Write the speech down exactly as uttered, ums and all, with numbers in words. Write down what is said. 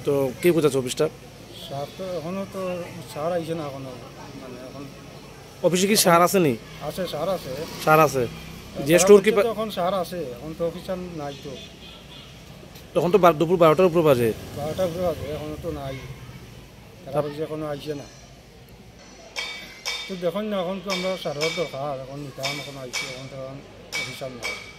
তো কি বোঝাচ্ছে অফিসটা? সার তো এখনও তো সার আইছে না এখনো, মানে এখন অফিসে কি সার আছে নি? আছে সার আছে, সার আছে যে সারা স্টোর বলছে কিপার তো এখন সার আছে, এখন তো অফিসার নাই তো, তখন তো বার- দুপুর বারোটার উপর বাজে। বারোটা করে আছে এখনো তো নাই, তারা বলছে এখনো আইছে না। তো দেখুন না, এখন তো আমরা সারের দরকার, এখন নিতাম এখন আইছে, এখন তো এখন অফিসার নাই।